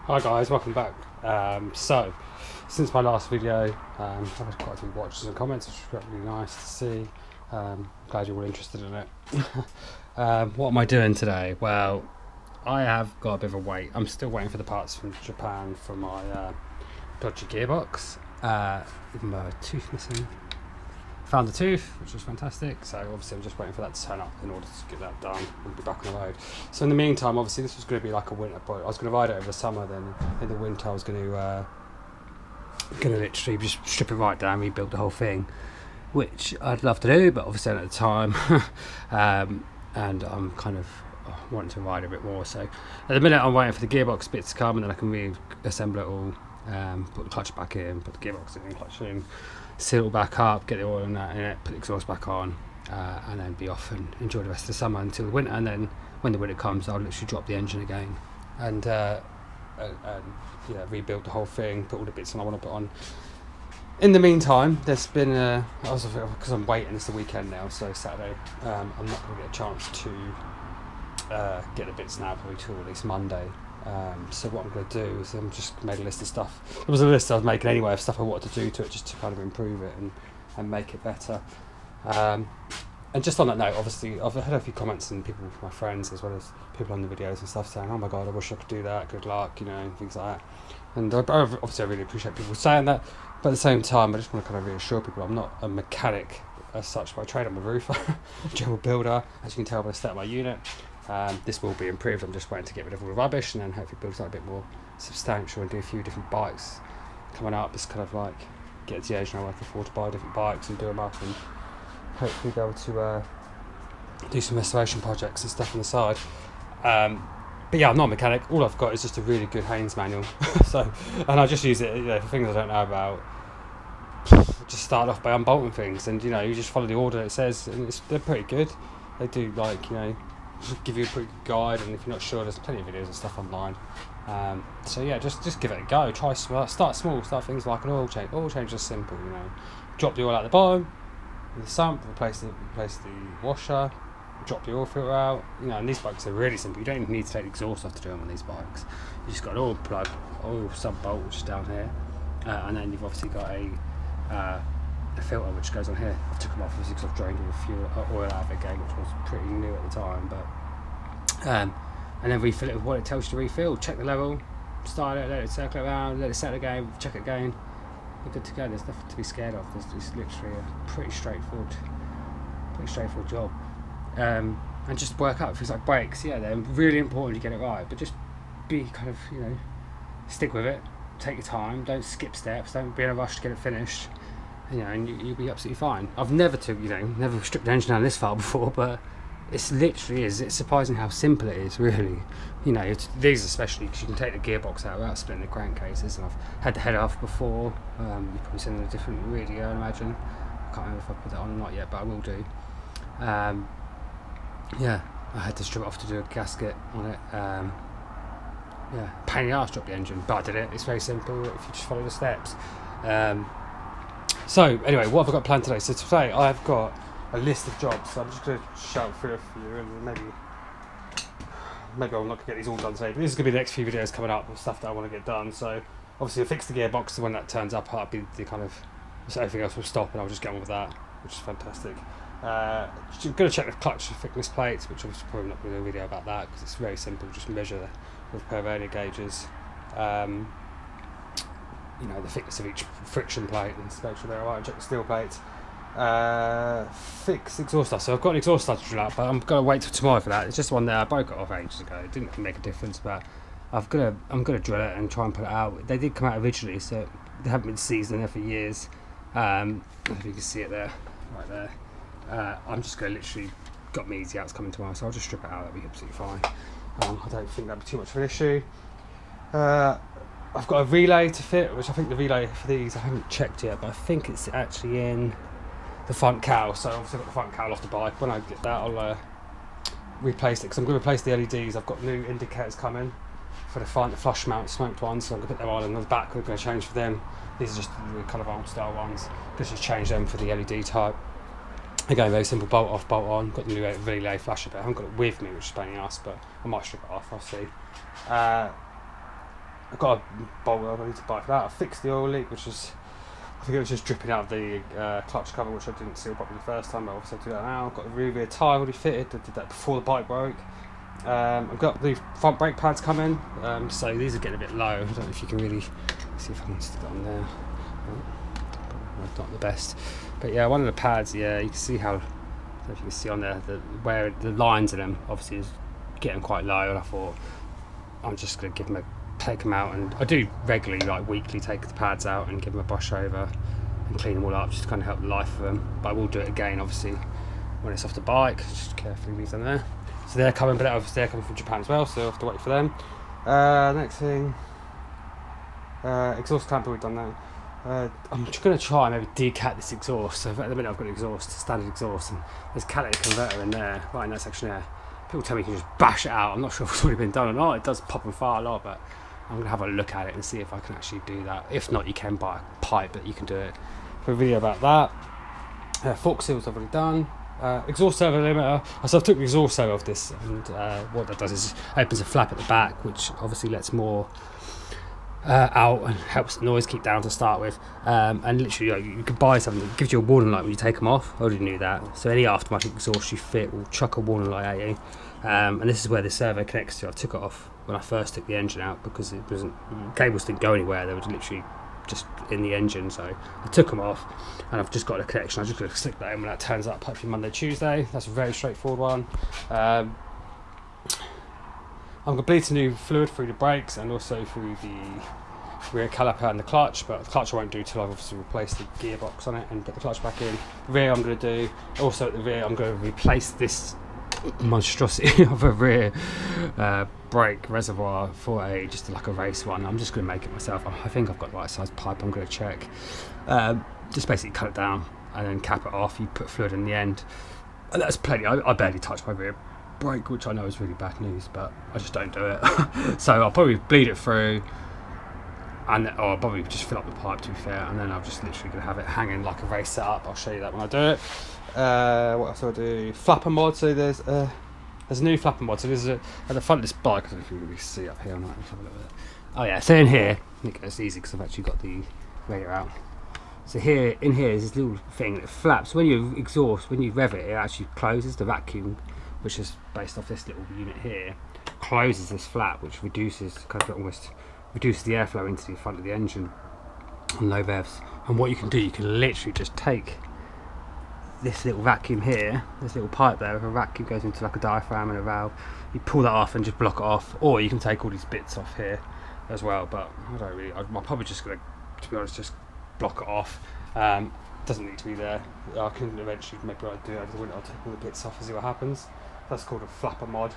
Hi guys, welcome back. So, since my last video, I've had quite a few watches and comments, which is really nice to see. Glad you're all interested in it. What am I doing today? Well, I have got a bit of a wait. I'm still waiting for the parts from Japan for my dodgy gearbox. Even my tooth missing. Found the tooth, which was fantastic, so obviously I'm just waiting for that to turn up in order to get that done and be back on the road. So in the meantime, obviously this was going to be like a winter project. I was going to ride it over the summer, then in the winter I was going to literally just strip it right down, rebuild the whole thing, which I'd love to do, but obviously at the time and I'm kind of wanting to ride a bit more. So at the minute I'm waiting for the gearbox bits to come, and then I can reassemble it all, put the clutch back in, put the gearbox in, clutch in, seal it back up, get the oil in it, put the exhaust back on, and then be off and enjoy the rest of the summer until the winter. And then when the winter comes, I'll literally drop the engine again and rebuild the whole thing, put all the bits on I want to put on. In the meantime, there's been because I'm waiting, it's the weekend now, so Saturday, I'm not going to get a chance to get the bits now, probably till at least Monday. So what I'm going to do is I'm just made a list of stuff. There was a list I was making anyway of stuff I wanted to do to it, just to kind of improve it and make it better. And just on that note, obviously I've had a few comments and people, my friends as well as people on the videos and stuff, saying, "Oh my god, I wish I could do that. Good luck," and things like that. And obviously I really appreciate people saying that, but at the same time I just want to kind of reassure people I'm not a mechanic as such by trade. I'm a roofer, general builder, as you can tell by the state of my unit. This will be improved. I'm just waiting to get rid of all the rubbish and then hopefully build something a bit more substantial and do a few different bikes coming up. It's kind of like get to the age now where I can afford to buy different bikes and do them up, and hopefully be able to do some restoration projects and stuff on the side. But yeah, I'm not a mechanic. All I've got is just a really good Haynes manual. And I just use it for things I don't know about. Just start off by unbolting things, and you just follow the order it says, and they're pretty good. They do give you a pretty good guide, and if you're not sure, there's plenty of videos and stuff online. So yeah, just give it a go. Try start small. Start things like an oil change. Oil change is simple. Drop the oil out the bottom with the sump, replace the washer, drop the oil filter out. And these bikes are really simple. You don't even need to take the exhaust off to do them on these bikes. You just got an oil plug, oil sump bolt, which is down here, and then you've obviously got a filter which goes on here. I took them off because I've drained all the oil out of it again, which was pretty new at the time, but and then refill it with what it tells you to refill. Check the level, start it, let it circle around, let it set again, check it again. You're good to go. There's nothing to be scared of. It's literally a pretty straightforward job. And just work out things like brakes. Yeah, they're really important to get it right, but just be kind of stick with it. Take your time. Don't skip steps. Don't be in a rush to get it finished. And you'll be absolutely fine. I've never stripped the engine down this far before, but it's surprising how simple it is, really. These especially, because you can take the gearbox out without splitting the crankcases, and I've had the head off before. You've probably seen a different video, I imagine. I can't remember if I put that on or not yet, but I will do. Yeah, I had to strip it off to do a gasket on it. Pain in the arse, drop the engine, but I did it. It's very simple if you just follow the steps. So anyway, what have I got planned today? So today I've got a list of jobs. So I'm just going to shout through a few, and maybe I'm not going to get these all done today, but this is going to be the next few videos coming up of stuff that I want to get done. So obviously I'll fix the gearbox, so when that turns up, I'll be the kind of, so everything else will stop and I'll just get on with that, which is fantastic. I'm going to check the clutch thickness plates, which I'm probably not going to do a video about that because it's very simple. Just measure with a pair of vernier gauges. The thickness of each friction plate and make sure they're alright, and check the steel plates. Fix exhaust stuff. So I've got an exhaust stuff to drill out, but I'm going to wait till tomorrow for that. It's just one that I broke it off ages ago. It didn't make a difference, but I'm going to drill it and try and put it out. They did come out originally, so they haven't been seasoned there for years. I don't know if you can see it there, right there. I'm just going to literally got me easy outs coming tomorrow, so I'll just strip it out. That'll be absolutely fine. I don't think that'll be too much of an issue. I've got a relay to fit, which I think the relay for these, I haven't checked yet, but I think it's actually in the front cowl. So obviously I've got the front cowl off the bike. When I get that, I'll replace it, because I'm going to replace the LEDs. I've got new indicators coming for the front, the flush mount smoked ones, so I'm going to put them on, and on the back we're going to change for them. These are just the kind of old style ones. Just change them for the LED type. Again, very simple, bolt off, bolt on. Got the new relay flasher, but I haven't got it with me, which is a pain in the ass, but I might strip it off, I'll see. I've got a bolt I need to buy for that. I fixed the oil leak, which was, I think it was just dripping out of the clutch cover, which I didn't seal properly the first time, but obviously I do that now. I've got the rear tyre already fitted. I did that before the bike broke. I've got the front brake pads coming, so these are getting a bit low. I don't know if you can really see if I can stick it on there. Not the best, but yeah, one of the pads, yeah, you can see how, I don't know if you can see on there, where the lines in them obviously is getting quite low, and I thought I'm just going to take them out, and I do regularly, like weekly, take the pads out and give them a brush over and clean them all up, just to kind of help the life of them. But I will do it again, obviously, when it's off the bike, just carefully leave them there. So they're coming, but obviously they're coming from Japan as well, so I'll have to wait for them. Next thing, exhaust clamper, we've done that. I'm just going to try and maybe decat this exhaust. So at the minute I've got an exhaust, standard exhaust, and there's a catalytic converter in there, right in that section there. People tell me you can just bash it out. I'm not sure if it's already been done or not. It does pop and fire a lot, but I'm going to have a look at it and see if I can actually do that. If not, you can buy a pipe, but you can do it. For a video about that. Fork seals I've already done. Exhaust servo limiter. So I've took the exhaust servo off this, and what that does is opens a flap at the back, which obviously lets more out and helps the noise keep down to start with, and literally you could buy something that gives you a warning light when you take them off. I already knew that, so any aftermarket exhaust you fit will chuck a warning light at you, and this is where the servo connects to. I took it off when I first took the engine out because it wasn't, cables didn't go anywhere, they were literally just in the engine, so I took them off and I've just got a connection. I'm just going to stick that in when that turns up, hopefully Monday, Tuesday. That's a very straightforward one. I'm completing new fluid through the brakes and also through the rear caliper and the clutch, but the clutch I won't do till I've obviously replaced the gearbox on it and get the clutch back in. The rear I'm going to do, also at the rear I'm going to replace this monstrosity of a rear brake reservoir for just like a race one. I'm just going to make it myself. I think I've got the right size pipe. I'm going to check. Just basically cut it down and then cap it off. You put fluid in the end, and that's plenty. I barely touch my rear brake, which I know is really bad news, but I just don't do it. So I'll probably bleed it through, and or I'll probably just fill up the pipe, to be fair, and then I'm just literally going to have it hanging like a race setup. I'll show you that when I do it. What else do I do? Flapper mod. So there's a new flapper mod. So there's at the front of this bike. I don't know if you can really see up here or not. Let's have a look at it. Oh yeah, so in here, it's easy because I've actually got the radio out. So here, in here is this little thing that flaps. When you exhaust, when you rev it, it actually closes the vacuum, which is based off this little unit here, closes this flap, which reduces, kind of almost reduces the airflow into the front of the engine on low revs. And what you can do, you can literally just take this little vacuum here, this little pipe there, with a vacuum goes into like a diaphragm and a valve. You pull that off and just block it off, or you can take all these bits off here as well. But I don't really. I'm probably just gonna, to be honest, just block it off. Doesn't need to be there. I can eventually, maybe I'll do it over the winter. I'll take all the bits off and see what happens. That's called a flapper mod.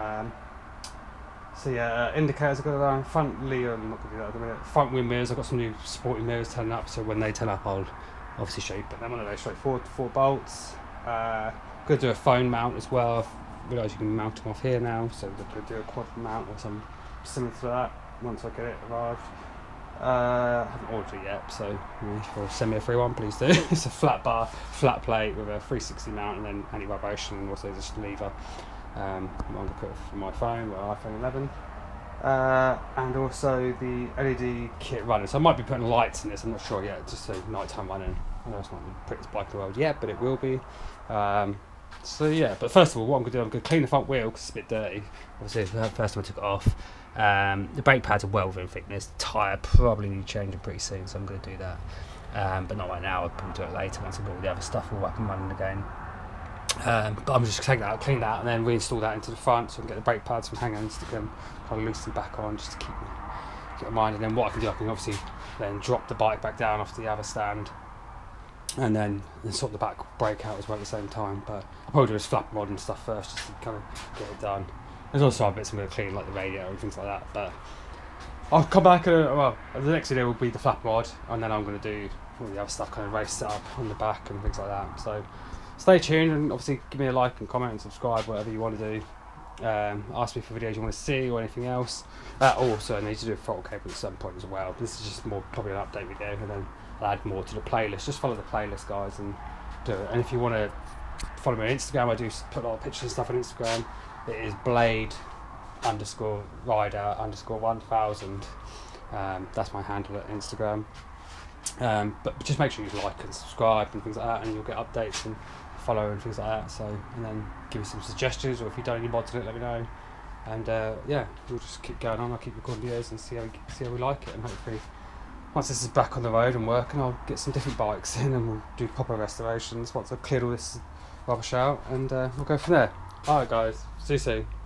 So yeah, indicators I've got around. Front lead, I'm not going to do that at the minute. Front wing mirrors, I've got some new sporting mirrors turning up, so when they turn up I'll obviously show you. But them on are very straightforward, 4 bolts. Going to do a phone mount as well. I've realised you can mount them off here now, so I'm going to do a quad mount or something similar to that once I get it arrived. I haven't ordered it yet, so if you send me a free one, please do. It's a flat bar, flat plate with a 360 mount and then anti-vibration, and also this lever. I'm going to put it for my phone, my iPhone 11. And also the LED kit running. So I might be putting lights in this, I'm not sure yet, just so nighttime running. I know it's not the prettiest bike in the world yet, but it will be. So yeah, but first of all, what I'm going to do, I'm going to clean the front wheel because it's a bit dirty. Obviously, the first time I took it off. The brake pads are well within thickness. The tyre probably need changing pretty soon, so I'm going to do that. But not right now, I'll probably do it later once I've got all the other stuff all up and running again. But I'm just going to take that out, clean that, and then reinstall that into the front so I can get the brake pads from hanging and stick them kind of loosely back on just to keep in mind. And then what I can do, I can obviously then drop the bike back down off the other stand and then sort the back brake out as well at the same time. But I'll probably do this flap mod and stuff first just to kind of get it done. There's also other bits I'm going to clean, like the radio and things like that, but I'll come back and the next video will be the flap mod, and then I'm going to do all the other stuff, kind of race set up on the back and things like that. So stay tuned, and obviously give me a like and comment and subscribe, whatever you want to do. Ask me for videos you want to see or anything else. Also I need to do a throttle cable at some point as well. This is just more probably an update video, and then I'll add more to the playlist. Just follow the playlist, guys, and do it. And if you want to follow me on Instagram, I do put a lot of pictures and stuff on Instagram. It is Blade underscore rider underscore 1000. That's my handle at Instagram. But just make sure you like and subscribe and things like that, and you'll get updates and follow and things like that. So, and then give me some suggestions, or if you've done any mods on it, let me know. And yeah, we'll just keep going on. I'll keep recording videos and see how we like it, and hopefully once this is back on the road and working, I'll get some different bikes in and we'll do proper restorations once I've cleared all this rubbish out, and we'll go from there. Alright guys, see you soon.